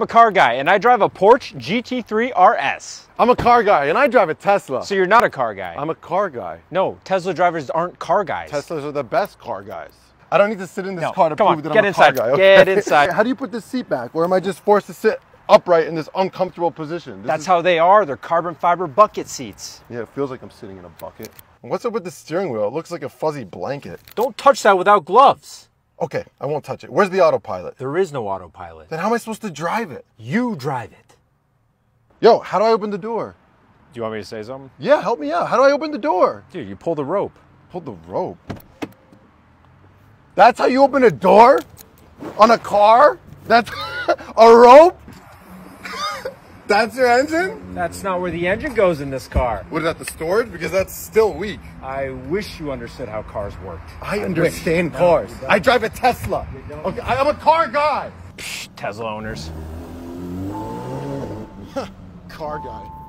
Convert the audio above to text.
I'm a car guy, and I drive a Porsche GT3 RS. I'm a car guy, and I drive a Tesla. So you're not a car guy. I'm a car guy. No, Tesla drivers aren't car guys. Teslas are the best car guys. I don't need to sit in this No, car to come prove on, that get I'm a inside, car guy. get inside. How do you put this seat back? Or am I just forced to sit upright in this uncomfortable position? That's how they are. They're carbon fiber bucket seats. Yeah, it feels like I'm sitting in a bucket. What's up with the steering wheel? It looks like a fuzzy blanket. Don't touch that without gloves. Okay, I won't touch it. Where's the autopilot? There is no autopilot. Then how am I supposed to drive it? You drive it. Yo, how do I open the door? Do you want me to say something? Yeah, help me out. How do I open the door? Dude, you pull the rope. Pull the rope. That's how you open a door? On a car? That's a rope? That's your engine? That's not where the engine goes in this car. What is that, the storage? Because that's still weak. I wish you understood how cars worked. I understand cars. I drive a Tesla. Okay, I'm a car guy. Tesla owners. Car guy.